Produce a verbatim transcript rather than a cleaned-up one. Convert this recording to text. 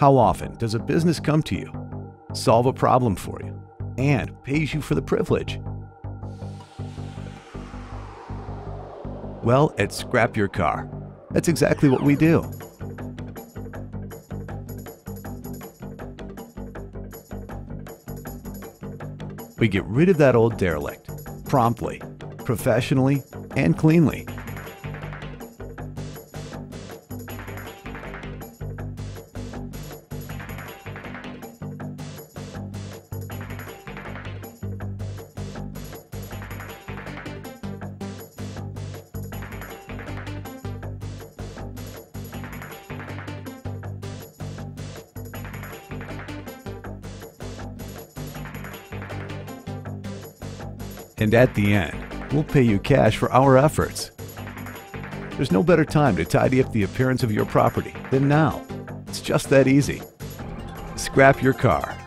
How often does a business come to you, solve a problem for you, and pays you for the privilege? Well, at Scrap Your Car, that's exactly what we do. We get rid of that old derelict promptly, professionally, and cleanly. And at the end, we'll pay you cash for our efforts. There's no better time to tidy up the appearance of your property than now. It's just that easy. Scrap Your Car.